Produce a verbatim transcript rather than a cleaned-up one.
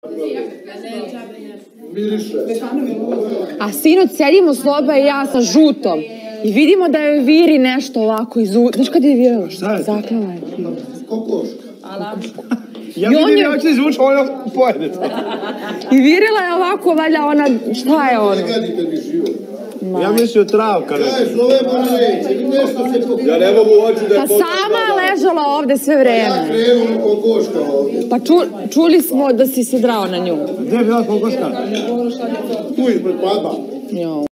A sinoć sedimo Sloba i ja sa žutom i vidimo da joj viri nešto ovako iz u... Znaš kada je virala? Šta je? Zaklala je. Kokoška. Ja vidim ja ću izvući ono pojede to. I virila je ovako, valja ona, šta je ono? Ne gadite mi život. Ja mislio travka. Kaj, zovemo na reći, nešto se pokrenuo. Ja ne mogu hoći da je Pa sama je ležala ovde sve Ja vreme. krenuo kokoška ovdje. Pa ču- čuli smo da si se drao na nju. Gdje je bila kokoška? Tu ispred padba. Jo.